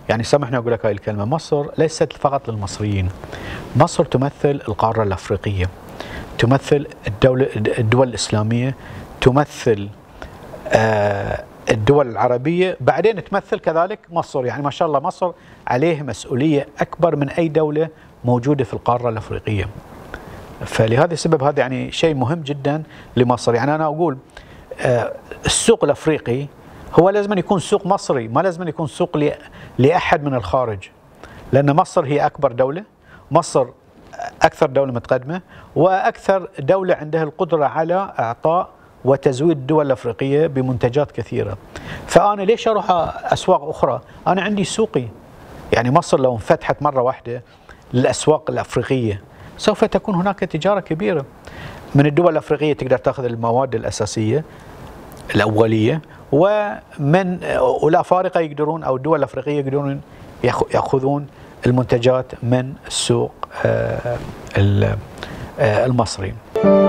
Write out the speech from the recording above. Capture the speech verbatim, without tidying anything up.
يعني سامحني أقول لك هاي الكلمة، مصر ليست فقط للمصريين، مصر تمثل القارة الأفريقية، تمثل الدولة الدول الإسلامية، تمثل آه الدول العربية، بعدين تمثل كذلك مصر. يعني ما شاء الله مصر عليه مسؤولية أكبر من أي دولة موجودة في القارة الأفريقية. فلهذا السبب هذا يعني شيء مهم جدا لمصر. يعني أنا أقول آه السوق الأفريقي هو لازم أن يكون سوق مصري، ما لازم أن يكون سوق لأحد من الخارج، لأن مصر هي أكبر دولة، مصر أكثر دولة متقدمة وأكثر دولة عندها القدرة على إعطاء وتزويد الدول الأفريقية بمنتجات كثيرة. فأنا ليش أروح أسواق أخرى؟ أنا عندي سوقي. يعني مصر لو انفتحت مرة واحدة للأسواق الأفريقية سوف تكون هناك تجارة كبيرة. من الدول الأفريقية تقدر تأخذ المواد الأساسية الأولية، ومن والأفارقة يقدرون أو الدول الأفريقية يقدرون يأخذون المنتجات من السوق المصري.